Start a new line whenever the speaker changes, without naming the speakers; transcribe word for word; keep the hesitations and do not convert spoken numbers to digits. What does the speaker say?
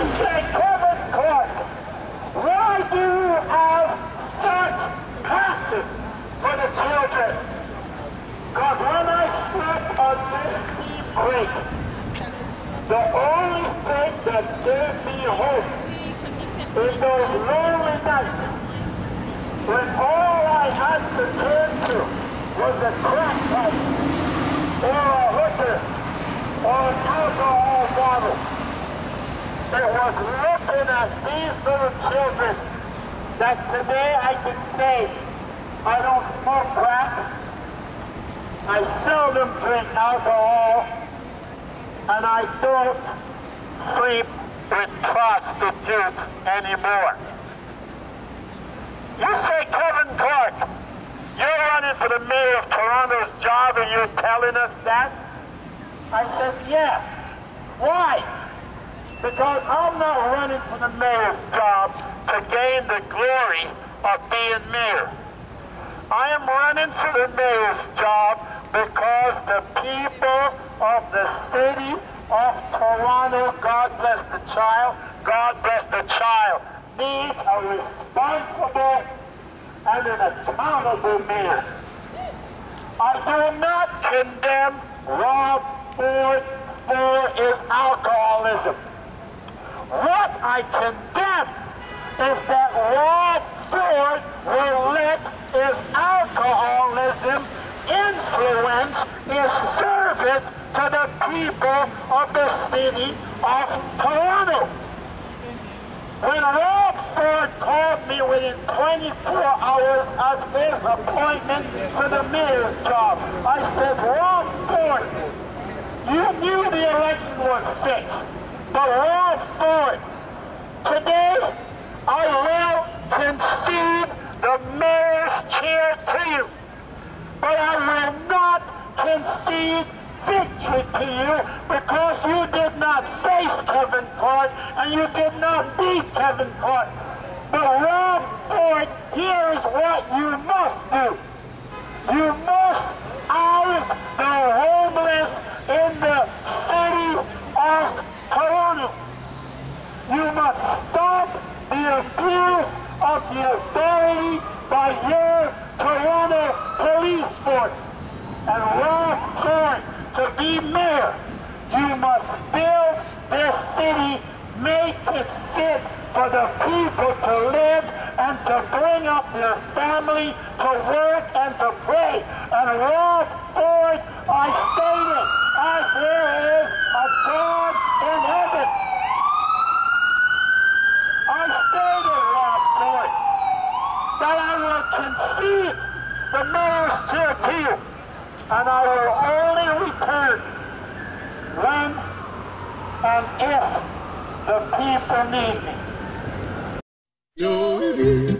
say, Kevin Clarke, why do you have such passion for the children? Because when I slept on this steep grate, the only thing that gave me hope in those lonely nights, when all I had to turn to was a crack pipe, or a hooker, or an alcohol bottle, it was looking at these little children that today I can say, I don't smoke crack, I seldom drink alcohol, and I don't sleep with prostitutes anymore. You say, Kevin Clarke, you're running for the mayor of Toronto's job and you're telling us that? I says, yeah. Why? Because I'm not running for the mayor's job to gain the glory of being mayor. I am running for the mayor's job because the people of the city of Toronto, God bless the child, God bless the child, needs a responsible and an accountable mayor. I do not condemn Rob Ford for his alcoholism. What I condemn is that Rob Ford will let his alcoholism influence his service to the people of the city of Toronto. When Rob Ford called me within twenty-four hours of his appointment to the mayor's job, I said, Rob Ford, you knew the election was fixed, but Rob Ford, today I will concede the mayor's chair to you, but I will not concede victory to you because you did not face Kevin Clarke and you did not beat Kevin Clarke. But Rob Ford, here is what you must do. You must house the homeless in the city of Toronto. You must stop the abuse of the authority by your Toronto police force. And Rob Ford, to be mayor, you must build this city, make it fit for the people to live and to bring up their family, to work and to pray. And Rob Ford, I stated, as there is a God in heaven. I stated, Rob Ford, that I will concede the mayor's chair to you. And I will only return when and if the people need me.